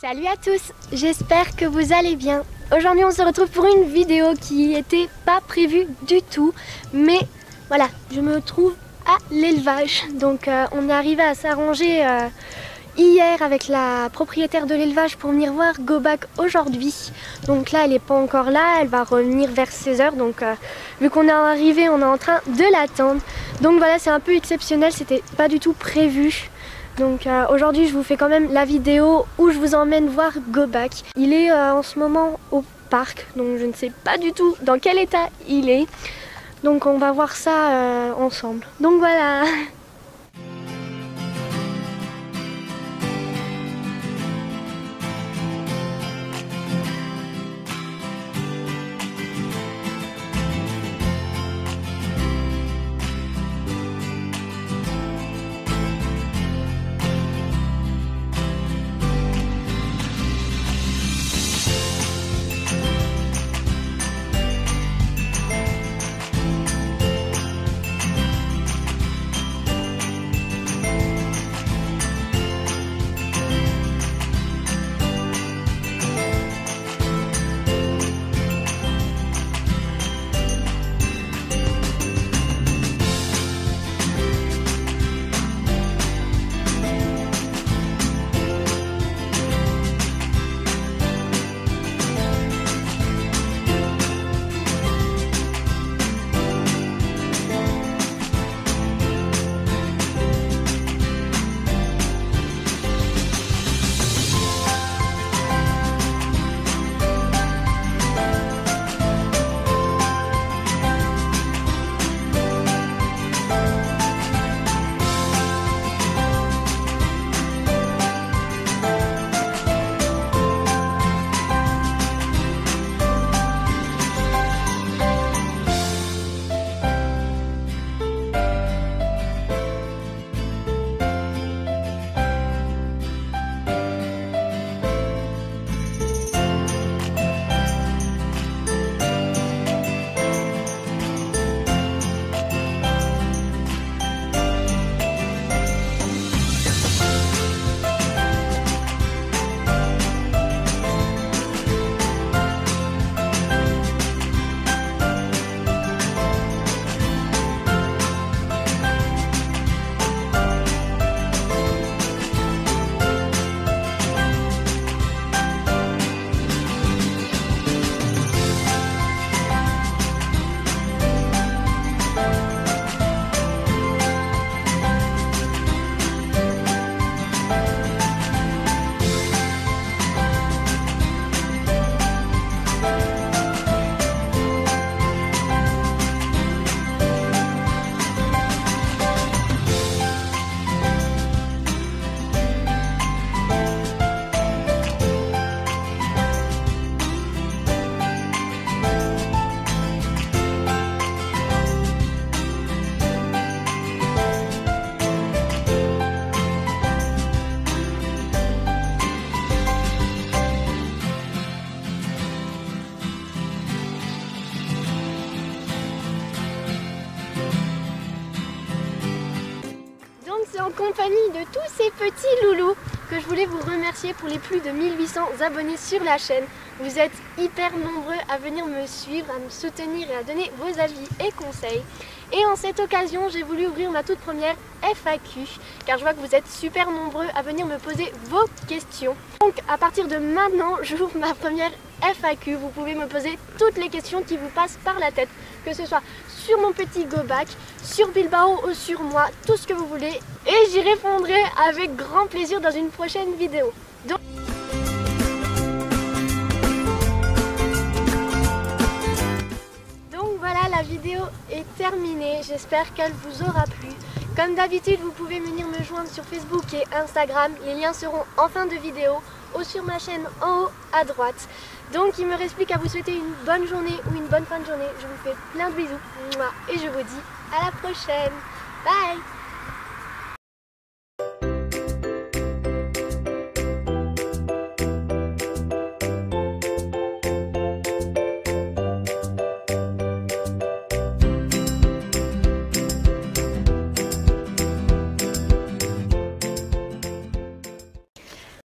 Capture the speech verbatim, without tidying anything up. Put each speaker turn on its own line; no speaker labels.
Salut à tous, j'espère que vous allez bien. Aujourd'hui on se retrouve pour une vidéo qui n'était pas prévue du tout, mais voilà, je me trouve à l'élevage. Donc euh, on est arrivé à s'arranger euh, hier avec la propriétaire de l'élevage pour venir voir Go-Back aujourd'hui. Donc là elle n'est pas encore là, elle va revenir vers seize heures. Donc euh, vu qu'on est arrivé, on est en train de l'attendre. Donc voilà, c'est un peu exceptionnel, c'était pas du tout prévu. Donc euh, aujourd'hui je vous fais quand même la vidéo où je vous emmène voir Go-Back. Il est euh, en ce moment au parc, donc je ne sais pas du tout dans quel état il est. Donc on va voir ça euh, ensemble. Donc voilà. C'est en compagnie de tous ces petits loulous que je voulais vous remercier pour les plus de mille huit cents abonnés sur la chaîne. Vous êtes hyper nombreux à venir me suivre, à me soutenir et à donner vos avis et conseils. Et en cette occasion, j'ai voulu ouvrir ma toute première F A Q, car je vois que vous êtes super nombreux à venir me poser vos questions. Donc à partir de maintenant, j'ouvre ma première F A Q. Vous pouvez me poser toutes les questions qui vous passent par la tête, que ce soit sur mon petit Go-Back, sur Bilbao ou sur moi, tout ce que vous voulez. Et j'y répondrai avec grand plaisir dans une prochaine vidéo. Donc... Donc voilà, la vidéo est terminée. J'espère qu'elle vous aura plu. Comme d'habitude, vous pouvez venir me joindre sur Facebook et Instagram. Les liens seront en fin de vidéo ou sur ma chaîne en haut à droite. Donc il me reste plus qu'à vous souhaiter une bonne journée ou une bonne fin de journée. Je vous fais plein de bisous et je vous dis à la prochaine. Bye!